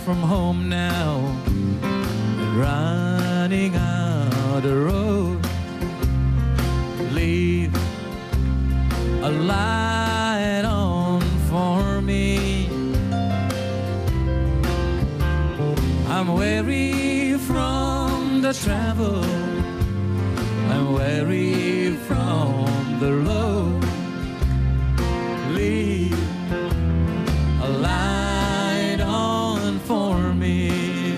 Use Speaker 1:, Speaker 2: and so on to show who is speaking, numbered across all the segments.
Speaker 1: from home now, running out the road. Leave a light on for me. I'm weary from the travel, I'm weary from the road. Leave a light on for me.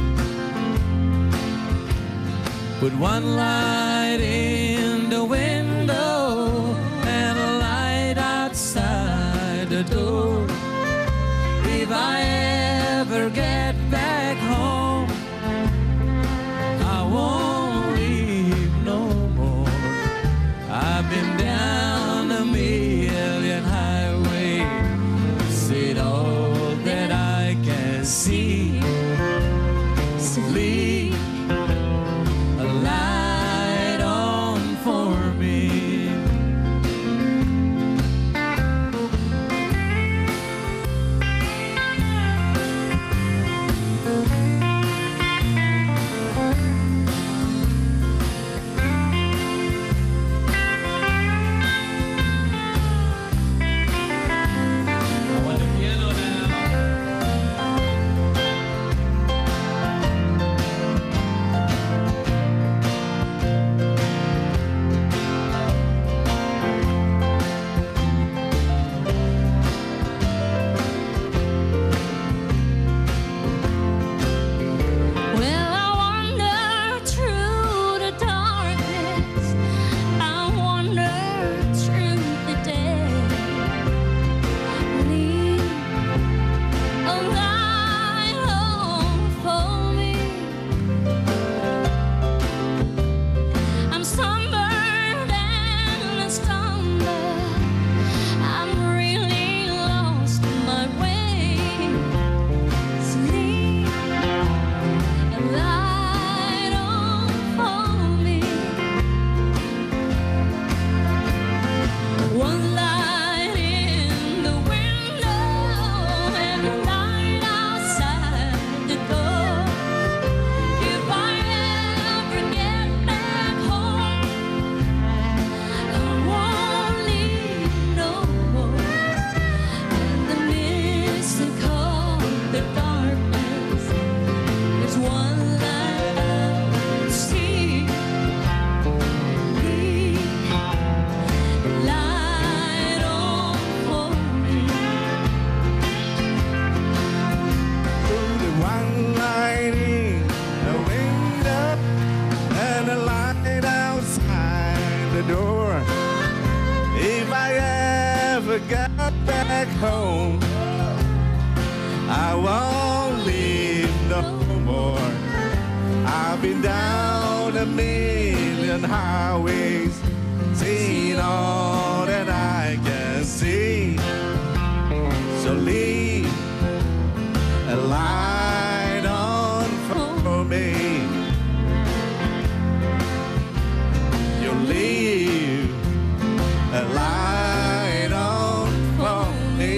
Speaker 1: Put one light in the window and a light outside the door. If I ever get back home, I won't leave no more. I've been down a million highways, seen all that I can see. So leave a light on for me. Got back home, I won't leave no more. I've been down a million highways, seen all that I can see. So leave a light on for me. You leave a light on for me.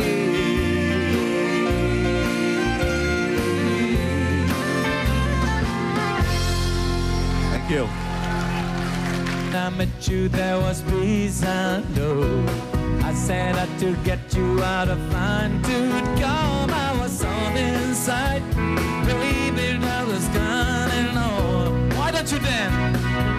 Speaker 1: Thank you. When I met you, there was peace, I know. I said I to get you out of line to come. I was on the inside, baby, I was gone and all. Why don't you dance?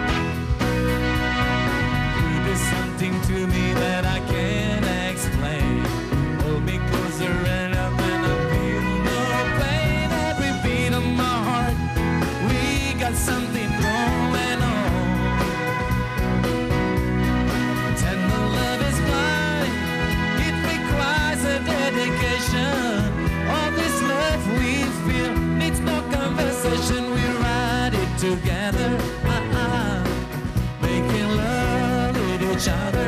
Speaker 1: You did something to me that I can't explain. Hold me closer and up and I feel no pain. Every beat of my heart, we got something going on. Tender love is blind, it requires a dedication. All this love we feel needs no conversation. We ride it together, making love with each other.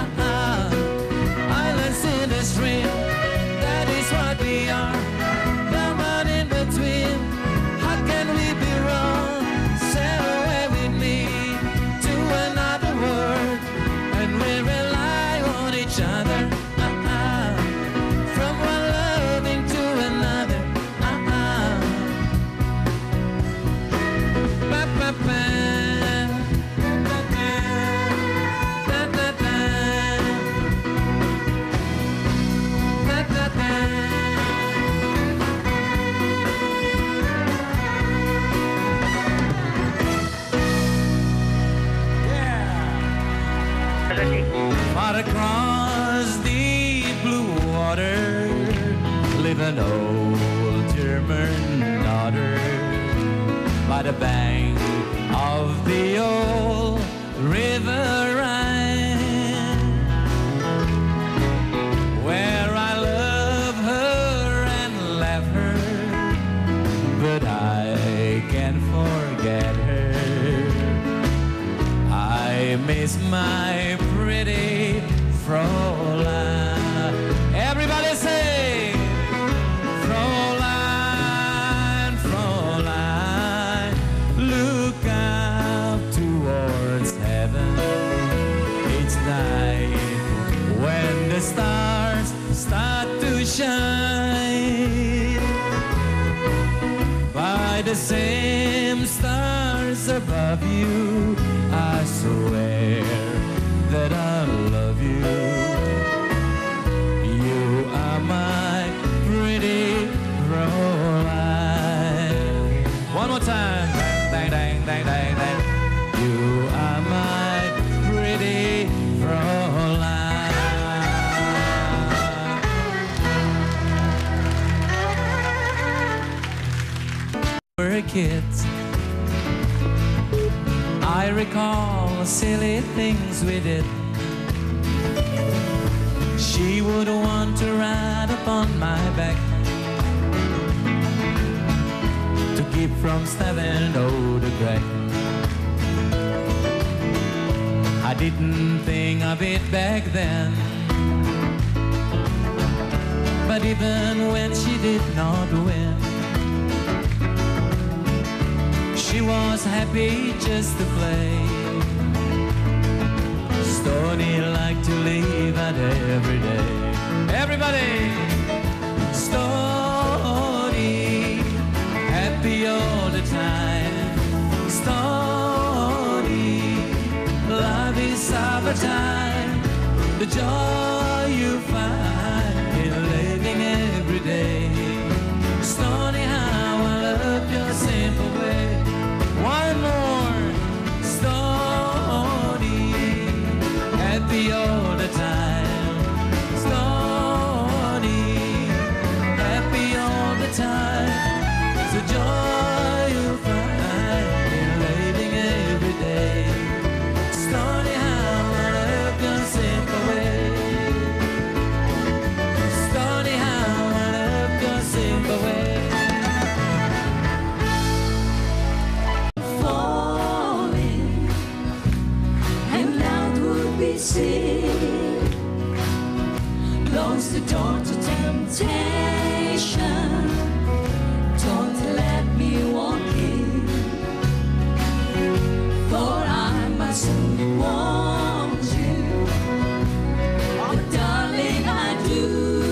Speaker 1: Islands in the stream, that is what we are. The one in between, how can we be wrong? Sail away with me to another world, and we rely on each other. From one love into another. Far across the blue water live an old German daughter by the bank of the old river Rhine, where I love her and love her, but I can't forget her. I miss my pretty Fräulein. Everybody say, Fräulein, Fräulein, look out towards heaven each night when the stars start to shine. By the same stars above you, I swear that I love you. You are my pretty Fräulein. One more time. Dang, dang, dang, dang, dang. You are my pretty Fräulein. We're kids. I recall silly things we did. She would want to ride upon my back to keep from stabbing the crack. I didn't think of it back then, but even when she did not win, she was happy just to play. Stony liked to leave out every day. Everybody! Stony, happy all the time. Stony, love is summertime. The joy you find in living every day. Stony, how I love your simple way. One more. Stony, happy all the time. Stony, happy all the time. So joy you find in living every day. Stony, how I love your simple way. Stony, how I love your simple way.
Speaker 2: Close the door to temptation. Don't let me walk in, for I must want you. Oh, darling, I do.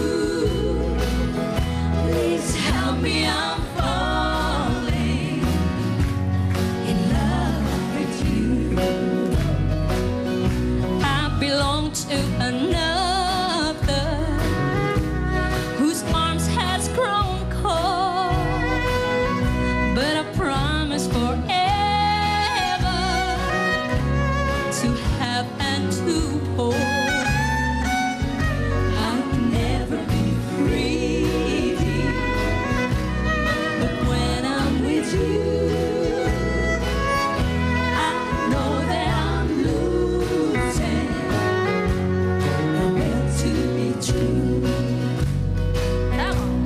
Speaker 2: Please help me, I'm falling in love with you. I belong to another whose arms has grown cold, but I promise forever to have and to hold. I can never be free, but when I'm with you, I know that I'm losing. To be true. Come on.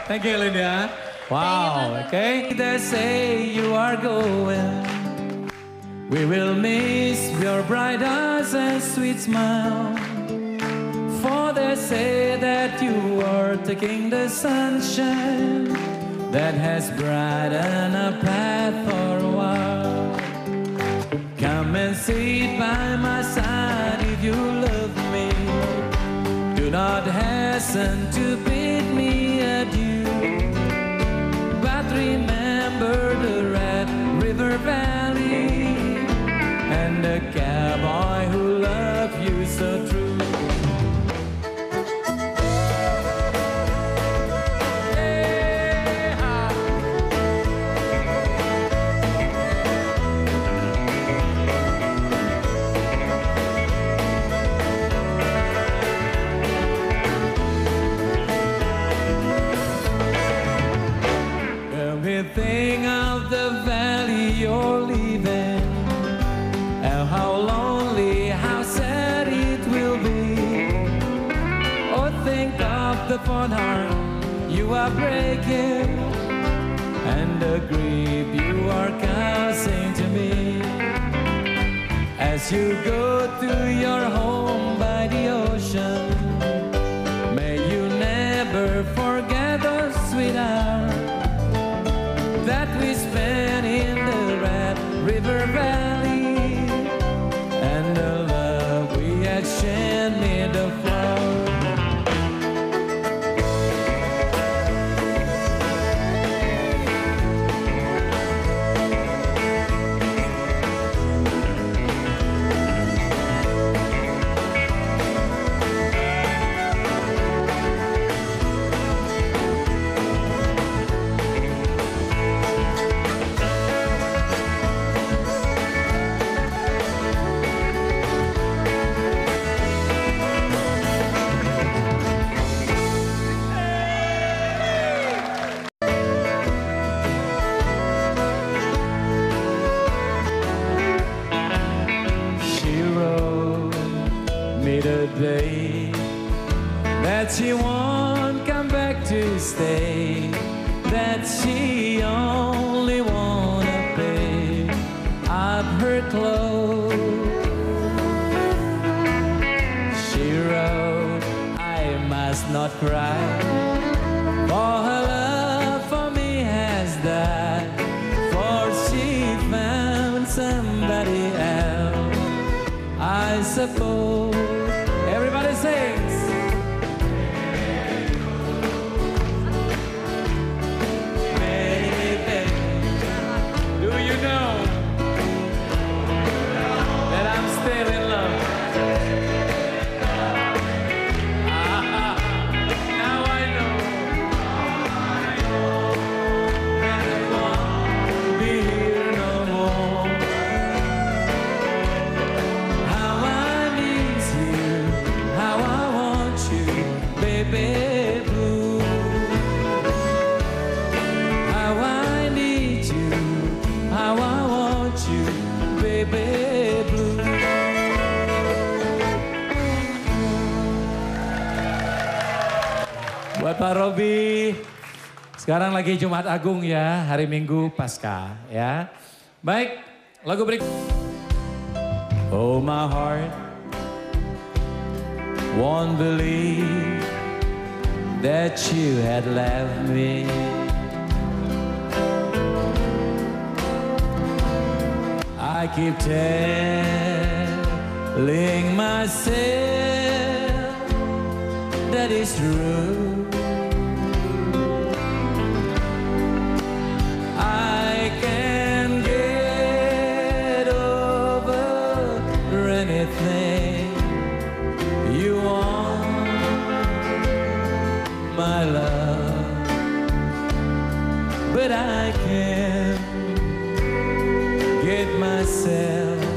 Speaker 1: Thank you, Linda. Wow, okay. They say you are going. We will miss your bright eyes and sweet smile. For they say that you are taking the sunshine that has brightened a path for a while. Come and sit by my side if you love me. Do not hasten to bid me adieu. But remember the Red River Valley and the cowboy who loved you so true. Think of the valley you're leaving, and how lonely, how sad it will be. Or think of the fond heart you are breaking, and the grief you are causing to me. As you go to your home by the ocean, may you never forget those sweet hours that we spent in the Red River Valley, and the love we exchanged made the flower. The day that she won't come back to stay, that she only wanna pay up her clothes. She wrote, I must not cry, for her love for me has died, for she found somebody else, I suppose. Everybody sings. Baby, do you know that I'm still in love? Now I know that I won't be here no more. How I miss you, how I want you, baby blue. How I need you, how I want you, baby blue. Buat Pak Robi, sekarang lagi Jumat Agung ya, hari Minggu Paskah ya. Baik, lagu berikut. Oh my heart won't believe that you had left me. I keep telling myself that it's true. I can get over anything you want, my love, but I can't get myself